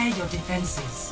Prepare your defenses.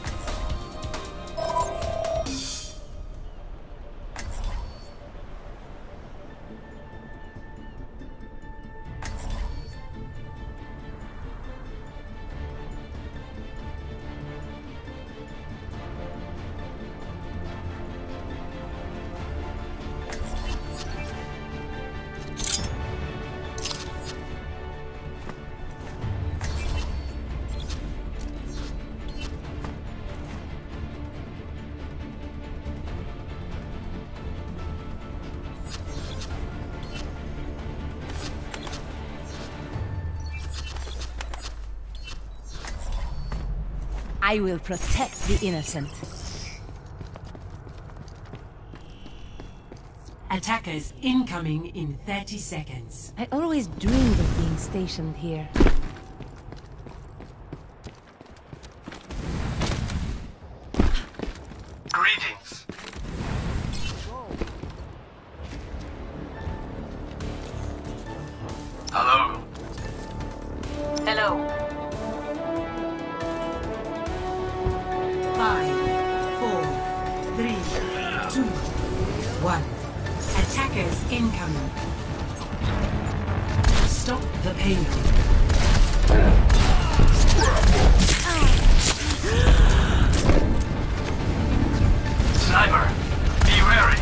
I will protect the innocent. Attackers incoming in 30 seconds. I always dreamed of being stationed here. Greetings. Hello. Hello. 5, 4, 3, 2, 1. Attackers incoming. Stop the payload. Sniper, be wary.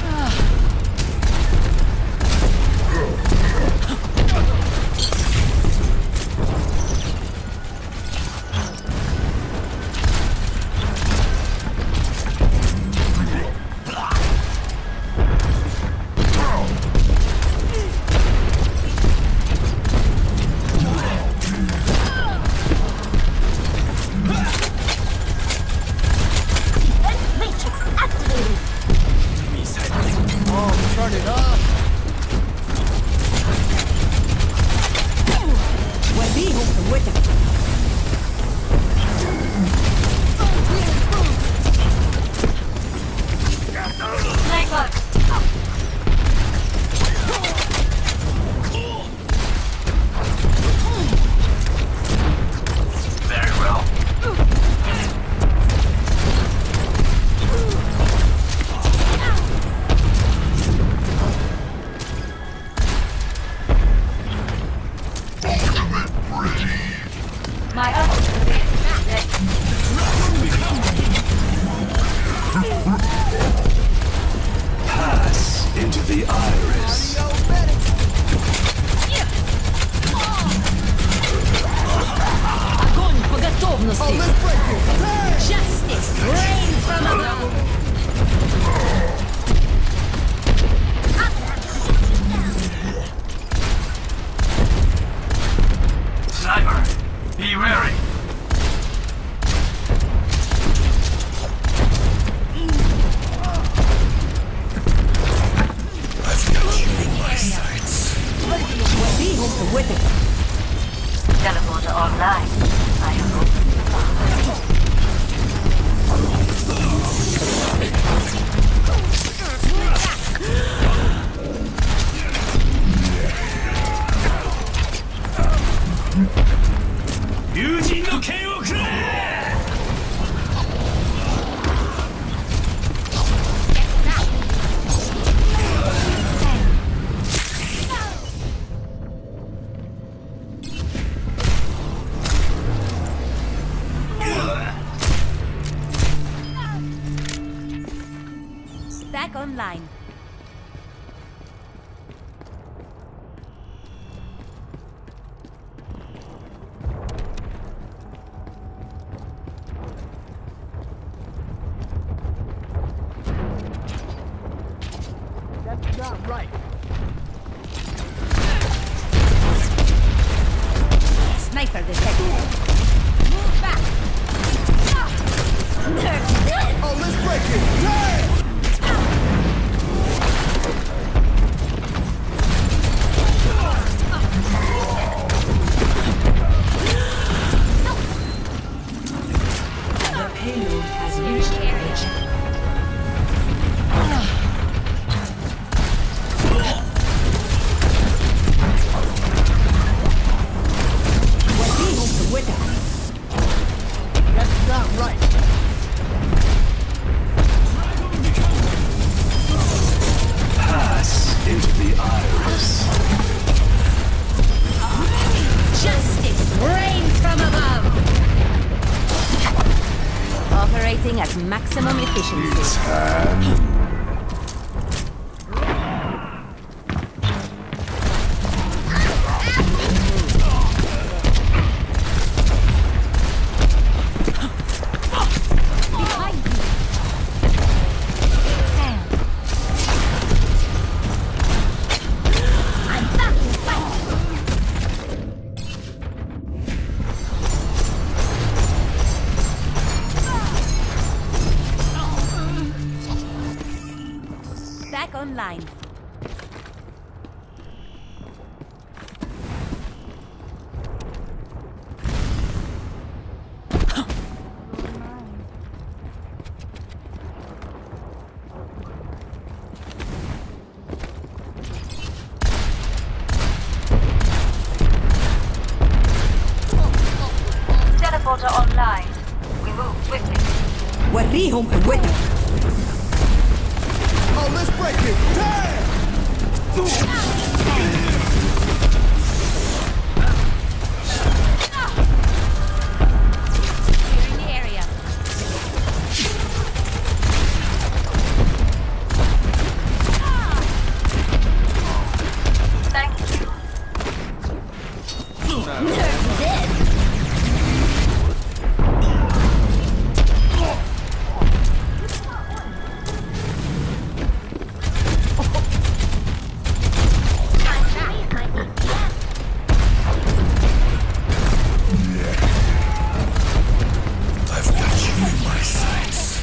Pass into the iris. Огонь по готовности! Justice reigns from above! Sniper, be wary. I've got you in my sights. Teleporter online. I have opened the path. Back online. That's not right. Sniper detected. Move back. Oh, let's break it! Yeah! Operating at maximum efficiency. Back online. Teleporter online. We move quickly. وريهم قوتك. Oh, let's break it! Clearing the area. Thank you. Nerf dead. I've got you in my sights.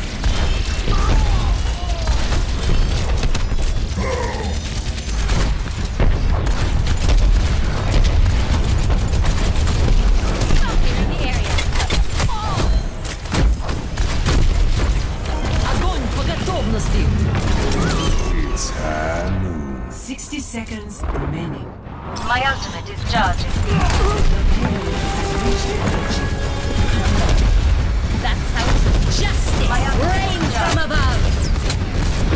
Clearing the area. Огонь по готовности. It's Hanu. 60 seconds remaining. My ultimate is charging. That's how justice reigns from above.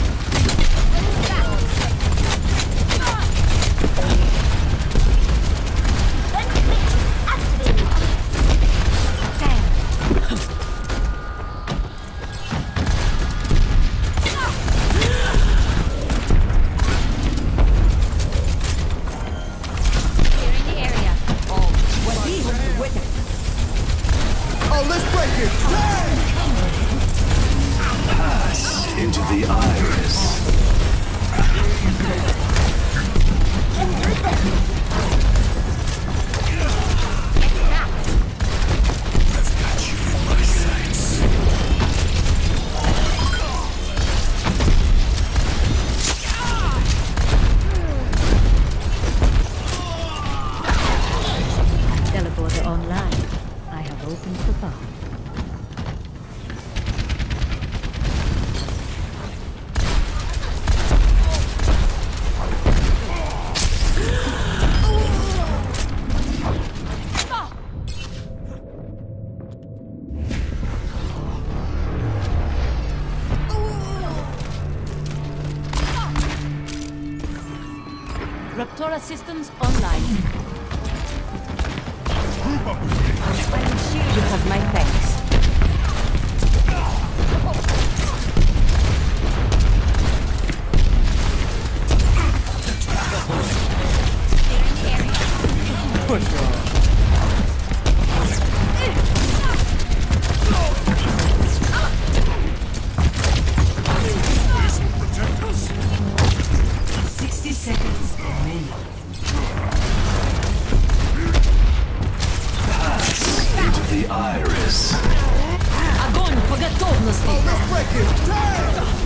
Clearing the area. وريهم قوتك. Oh, let's break it! Pass into the iris. I've got you in my sights. Teleporter online. I have opened the path. Raptora systems online. I'm sure you have my thanks. Into the iris. Огонь по готовности. Oh, let's break it! Damn!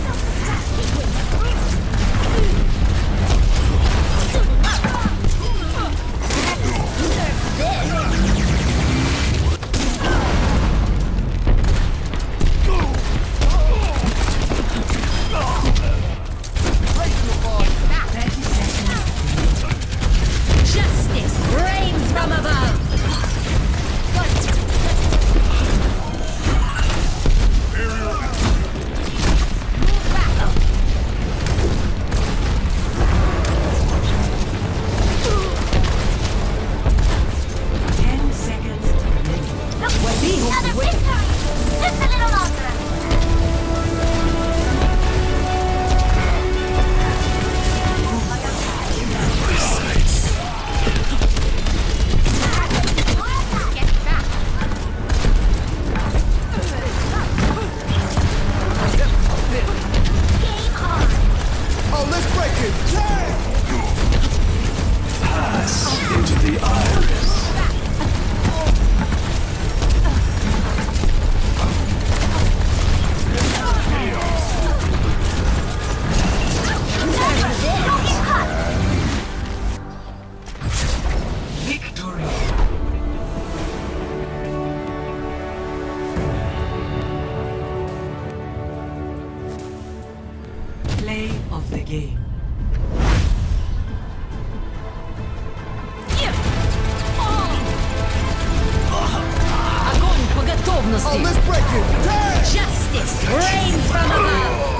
Justice reigns from above. of the game. Огонь по Oh, готовности! let's break it! Damn! Justice reigns from above!